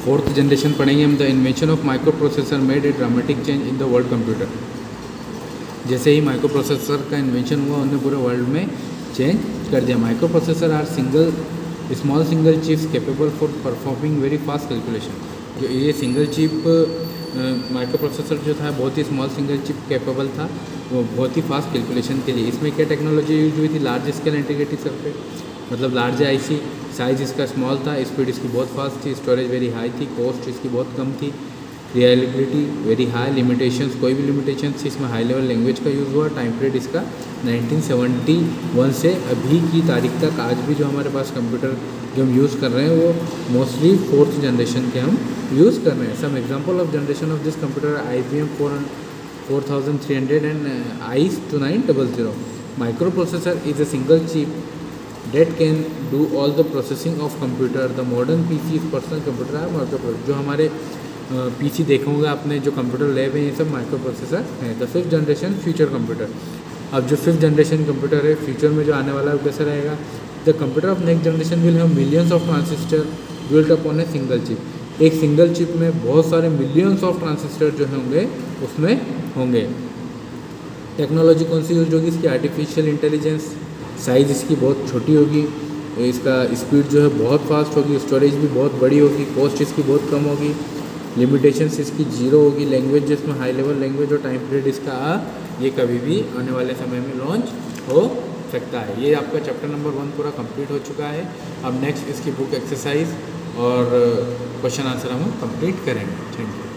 Fourth generation पढ़ेंगे हम। The invention of microprocessor made a dramatic change in the world computer. जैसे ही microprocessor का invention हुआ उन्होंने पूरे वर्ल्ड में चेंज कर दिया। Microprocessor are small single chips capable for performing very fast calculation. जो ये सिंगल चिप माइक्रो प्रोसेसर जो था बहुत ही स्मॉल सिंगल चिप कैपेबल था, वो बहुत ही फास्ट कैलकुलेशन के लिए। इसमें क्या टेक्नोलॉजी यूज हुई थी? लार्ज स्केल इंटीग्रेटेड सर्किट, मतलब लार्ज आईसी, साइज़ इसका स्मॉल था, स्पीड इसकी बहुत फास्ट थी, स्टोरेज वेरी हाई थी, कॉस्ट इसकी बहुत कम थी, रिलायबिलिटी वेरी हाई, लिमिटेशंस कोई भी लिमिटेशंस इसमें हाई लेवल लैंग्वेज का यूज़ हुआ। टाइम पीरियड इसका 1971 से अभी की तारीख तक आज भी जो हमारे पास कंप्यूटर जो हम यूज़ कर रहे हैं वो मोस्टली फोर्थ जनरेशन के हम यूज़ कर रहे हैं। Some example of generation of this computer IBM 4300 and i2900। Microprocessor is a single chip that can do all the processing of computer. The modern PC is personal computer है microprocessor. जो हमारे PC देखे होंगे आपने, जो computer lab है, ये सब माइक्रो प्रोसेसर है। The fifth generation future computer. अब जो फिफ्थ जनरेशन कंप्यूटर है फ्यूचर में जो आने वाला है कैसा रहेगा? The computer of next generation will have millions of transistor built upon a single chip. एक सिंगल चिप में बहुत सारे मिलियंस ऑफ ट्रांजिस्टर जो होंगे उसमें होंगे। टेक्नोलॉजी कौन सी यूज होगी इसकी? Artificial intelligence. साइज़ इसकी बहुत छोटी होगी, इसका स्पीड जो है बहुत फास्ट होगी, स्टोरेज भी बहुत बड़ी होगी, कॉस्ट इसकी बहुत कम होगी, लिमिटेशंस इसकी जीरो होगी, लैंग्वेज जिसमें हाई लेवल लैंग्वेज और टाइम पीरियड इसका ये कभी भी आने वाले समय में लॉन्च हो सकता है। ये आपका चैप्टर नंबर 1 पूरा कंप्लीट हो चुका है। अब नेक्स्ट इसकी बुक एक्सरसाइज और क्वेश्चन आंसर हम कंप्लीट करेंगे। Thank you.